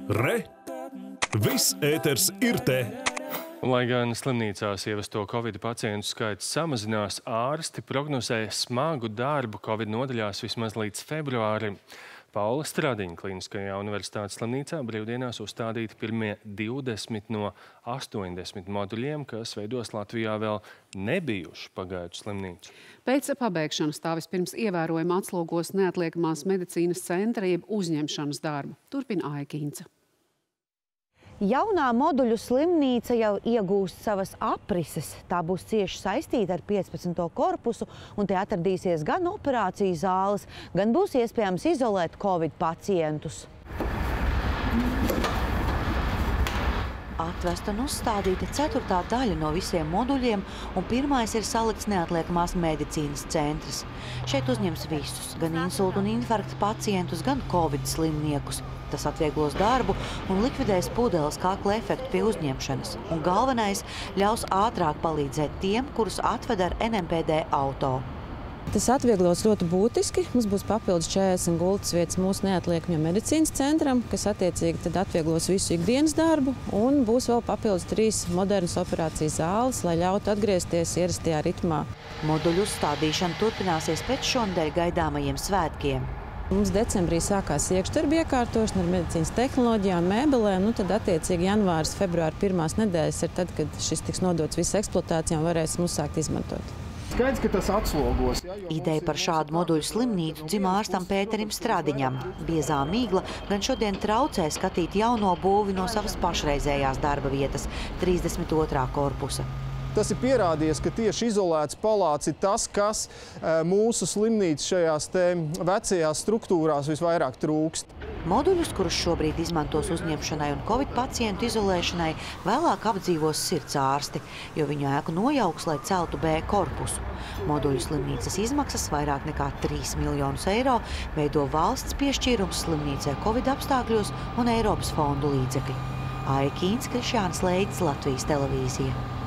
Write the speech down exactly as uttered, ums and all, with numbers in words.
Re! Viss ēters ir te! Lai gan slimnīcās ievesto Covid pacientu skaits samazinās, ārsti prognozē smagu darbu Covid nodaļās vismaz līdz februārim. Paula Stradiņa Kliniskajā universitātes slimnīcā brīvdienās uzstādīti pirmie divdesmit no astoņdesmit moduļiem, kas veidos Latvijā vēl nebijušu pagaidu slimnīcu. Pēc pabeigšanas tā vispirms ievērojami atslogos neatliekamās medicīnas centra jeb uzņemšanas darbu. Turpina Aija Kīnce. Jaunā moduļu slimnīca jau iegūst savas aprises. Tā būs cieši saistīta ar piecpadsmito korpusu, un te atradīsies gan operāciju zāles, gan būs iespējams izolēt Covid pacientus. Atvesta un uzstādīta ceturtā daļa no visiem moduļiem, un pirmais ir salikts neatliekamās medicīnas centrs. Šeit uzņems visus, gan insultu un infarkta pacientus, gan Covid slimniekus. Tas atvieglos darbu un likvidēs pudeles kakla efektu pie uzņemšanas. Un galvenais – ļaus ātrāk palīdzēt tiem, kurus atved ar N M P D auto. Tas atvieglos ļoti būtiski. Mums būs papildus četrdesmit gultas vietas mūsu neatliekamajam medicīnas centram, kas attiecīgi tad atvieglos visu ikdienas darbu, un būs vēl papildus trīs modernas operācijas zāles, lai ļautu atgriezties ierastajā ritmā. Moduļu uzstādīšana turpināsies pēc šonedēļ gaidāmajiem svētkiem. Mums decembrī sākās iekšdarba iekārtošana ar medicīnas tehnoloģijām, mēbelēm, nu tad attiecīgi janvāris, februāra pirmās nedēļas ir tad, kad šis tiks nodots visu eksploatācijām, varēsim uzsākt izmantot. Skaidrs, ka tas atslogos. Ja, Ideja par šādu moduļu slimnīcu dzima ārstam Pēterim Stradiņam. Biezā migla gan šodien traucē skatīt jauno būvi no savas pašreizējās darba vietas – trīsdesmit otrā korpusa. Tas ir pierādījies, ka tieši izolēts palāts ir tas, kas mūsu slimnīcas šajās te vecajās struktūrās visvairāk trūkst. Moduļus, kurus šobrīd izmantos uzņemšanai un Covid pacientu izolēšanai, vēlāk apdzīvos sirds ārsti, jo viņu ēku nojauks, lai celtu B korpusu. Moduļu slimnīcas izmaksas vairāk nekā trīs miljonus eiro veido valsts piešķīrums slimnīcai Covid apstākļos un Eiropas fondu līdzekļi. Aija Kīnce, Krišjāns Leidzis, Latvijas televīzija.